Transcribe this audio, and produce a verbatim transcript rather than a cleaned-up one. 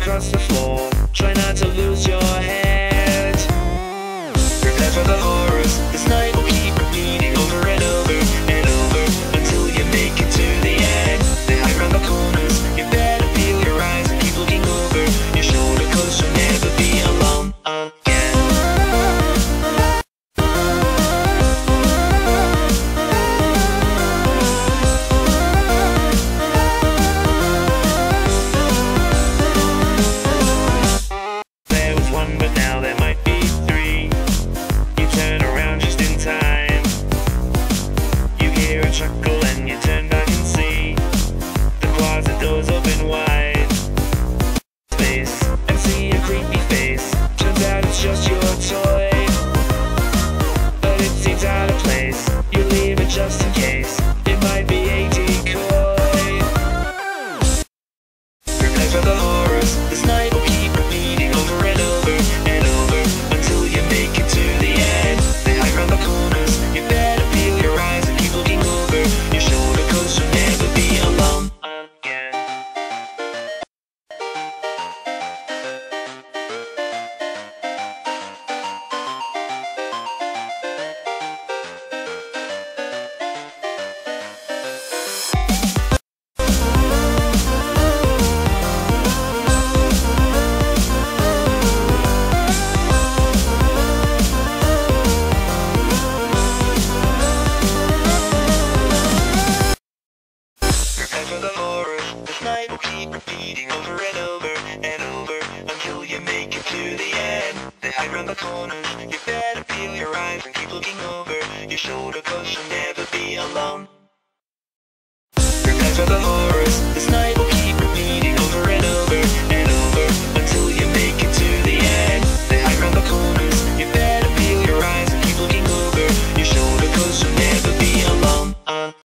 across the floor. Try not to lose your head. Prepare for the horrors. This night will keep repeating over and over and over until you make it to the end. They hide around the corners. You better feel your eyes and keep looking over your shoulder, 'cause you'll never be alone again. There was one, but now there might be three. You turn around just in time. You hear a chuckle and you turn back and see the closet doors open wide. Space and see a creepy face. Turns out it's just your toy, but it seems out of place. You leave it just in case. It might be a decoy. Prepare for the horrors. This night will keep repeating over and over and over until you make it to the end. They hide around the corners. You better feel your eyes and keep looking over your shoulder, 'cause you'll never be alone again. Prepare for the horror. This night will keep repeating over and over and over until you make it to the end. They hide around the corners. You better feel your eyes and keep looking over your shoulder, 'cause you'll never be alone. Prepare for the horror.